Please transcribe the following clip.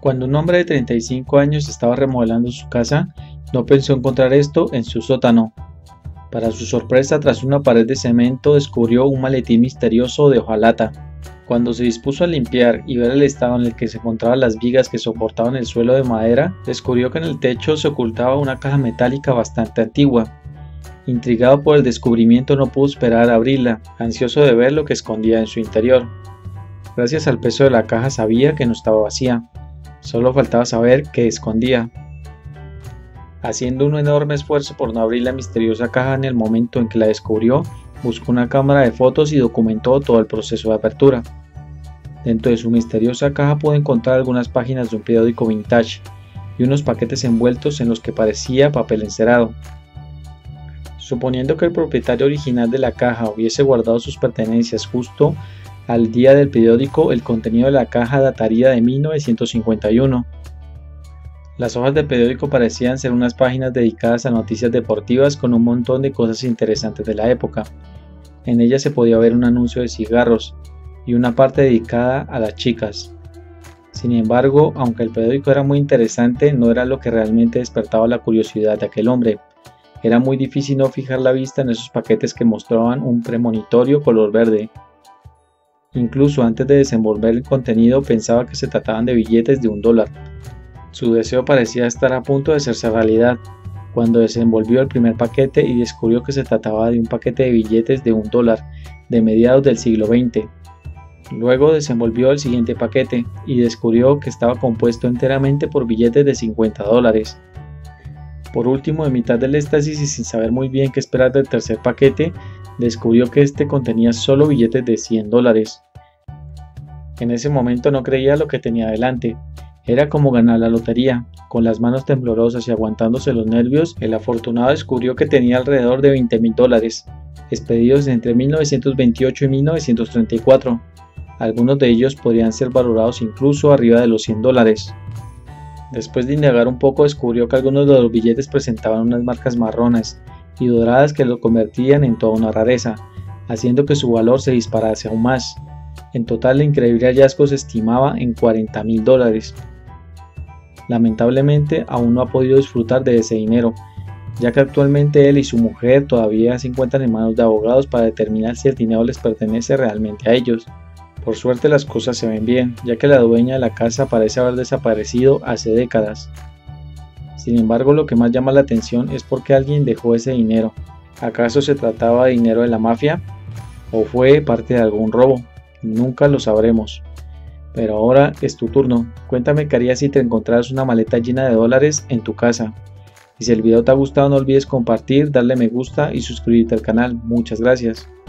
Cuando un hombre de 35 años estaba remodelando su casa, no pensó encontrar esto en su sótano. Para su sorpresa, tras una pared de cemento descubrió un maletín misterioso de hojalata. Cuando se dispuso a limpiar y ver el estado en el que se encontraban las vigas que soportaban el suelo de madera, descubrió que en el techo se ocultaba una caja metálica bastante antigua. Intrigado por el descubrimiento, no pudo esperar a abrirla, ansioso de ver lo que escondía en su interior. Gracias al peso de la caja sabía que no estaba vacía, solo faltaba saber qué escondía. Haciendo un enorme esfuerzo por no abrir la misteriosa caja en el momento en que la descubrió, buscó una cámara de fotos y documentó todo el proceso de apertura. Dentro de su misteriosa caja pudo encontrar algunas páginas de un periódico vintage y unos paquetes envueltos en los que parecía papel encerado. Suponiendo que el propietario original de la caja hubiese guardado sus pertenencias justo al día del periódico, el contenido de la caja dataría de 1951. Las hojas del periódico parecían ser unas páginas dedicadas a noticias deportivas con un montón de cosas interesantes de la época. En ellas se podía ver un anuncio de cigarros y una parte dedicada a las chicas. Sin embargo, aunque el periódico era muy interesante, no era lo que realmente despertaba la curiosidad de aquel hombre. Era muy difícil no fijar la vista en esos paquetes que mostraban un premonitorio color verde. Incluso antes de desenvolver el contenido pensaba que se trataban de billetes de $1. Su deseo parecía estar a punto de hacerse realidad, cuando desenvolvió el primer paquete y descubrió que se trataba de un paquete de billetes de $1 de mediados del siglo XX. Luego desenvolvió el siguiente paquete y descubrió que estaba compuesto enteramente por billetes de $50. Por último, en mitad del éxtasis y sin saber muy bien qué esperar del tercer paquete, descubrió que este contenía solo billetes de $100. En ese momento no creía lo que tenía delante. Era como ganar la lotería. Con las manos temblorosas y aguantándose los nervios, el afortunado descubrió que tenía alrededor de $20,000, expedidos entre 1928 y 1934. Algunos de ellos podrían ser valorados incluso arriba de los $100. Después de indagar un poco, descubrió que algunos de los billetes presentaban unas marcas marrones y doradas que lo convertían en toda una rareza, haciendo que su valor se disparase aún más. En total, el increíble hallazgo se estimaba en $40,000. Lamentablemente, aún no ha podido disfrutar de ese dinero, ya que actualmente él y su mujer todavía se encuentran en manos de abogados para determinar si el dinero les pertenece realmente a ellos. Por suerte las cosas se ven bien, ya que la dueña de la casa parece haber desaparecido hace décadas. Sin embargo, lo que más llama la atención es por qué alguien dejó ese dinero. ¿Acaso se trataba de dinero de la mafia? ¿O fue parte de algún robo? Nunca lo sabremos. Pero ahora es tu turno. Cuéntame qué harías si te encontraras una maleta llena de dólares en tu casa. Y si el video te ha gustado, no olvides compartir, darle me gusta y suscribirte al canal. Muchas gracias.